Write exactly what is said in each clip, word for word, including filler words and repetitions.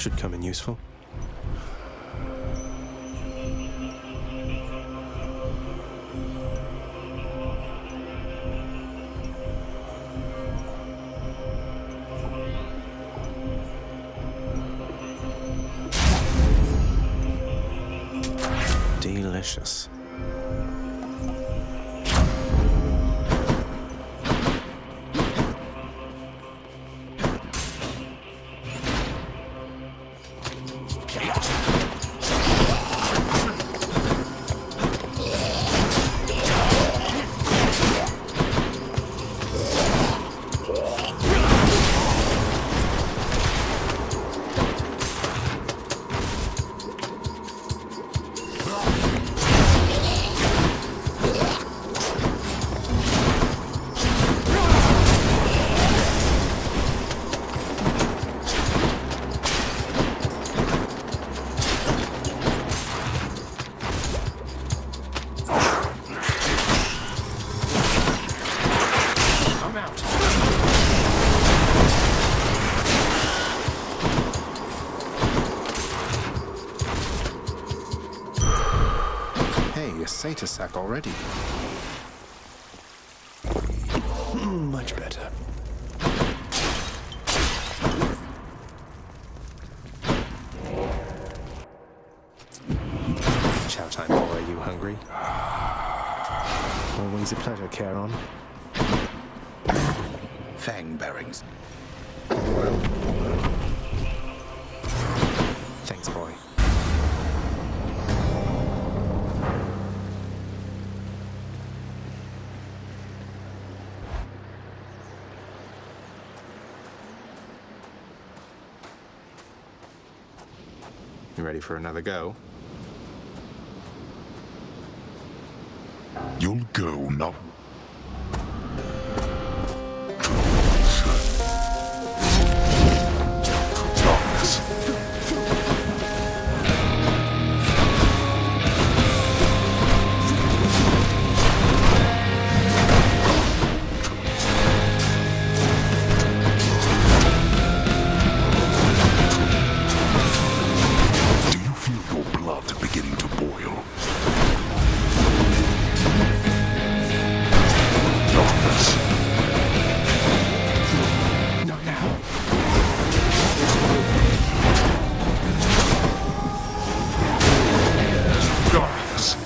should come in useful. Delicious. Satyr sack already. Mm, much better. Chow time, boy. Are you hungry? Always a pleasure, Charon. Fang bearings. Thanks, boy. You ready for another go? You'll go, not... Darkness. Beginning to boil. Darkness. Not now. Darkness.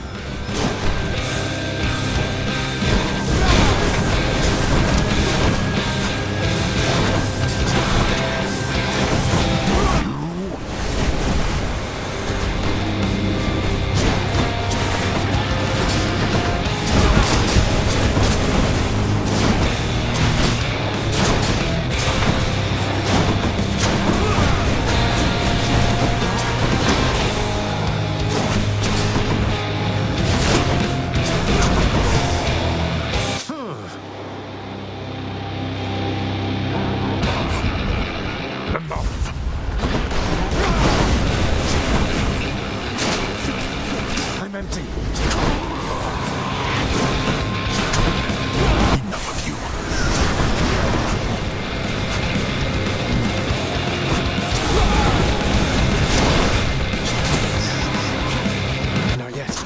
I'm empty. Enough of you. Not yet.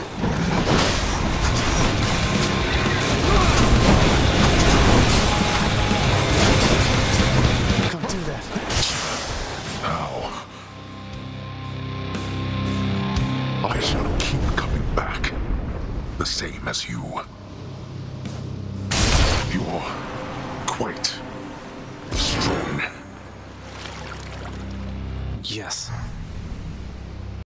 Can't do that. Now. I shall keep coming back. The same as you. You're